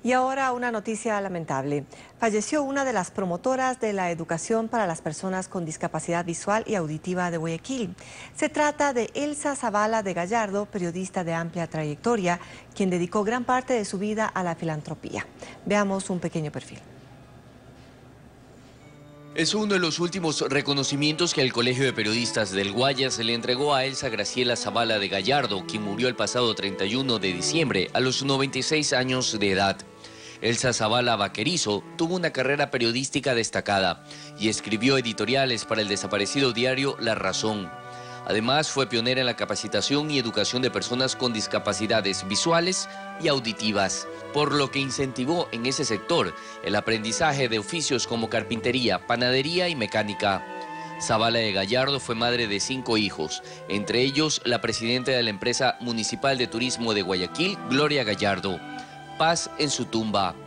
Y ahora una noticia lamentable. Falleció una de las promotoras de la educación para las personas con discapacidad visual y auditiva de Guayaquil. Se trata de Elsa Zavala de Gallardo, periodista de amplia trayectoria, quien dedicó gran parte de su vida a la filantropía. Veamos un pequeño perfil. Es uno de los últimos reconocimientos que el Colegio de Periodistas del Guayas le entregó a Elsa Graciela Zavala de Gallardo, quien murió el pasado 31 de diciembre a los 96 años de edad. Elsa Zavala Vaquerizo tuvo una carrera periodística destacada y escribió editoriales para el desaparecido diario La Razón. Además, fue pionera en la capacitación y educación de personas con discapacidades visuales y auditivas, por lo que incentivó en ese sector el aprendizaje de oficios como carpintería, panadería y mecánica. Zavala de Gallardo fue madre de 5 hijos, entre ellos la presidenta de la empresa municipal de turismo de Guayaquil, Gloria Gallardo. Paz en su tumba.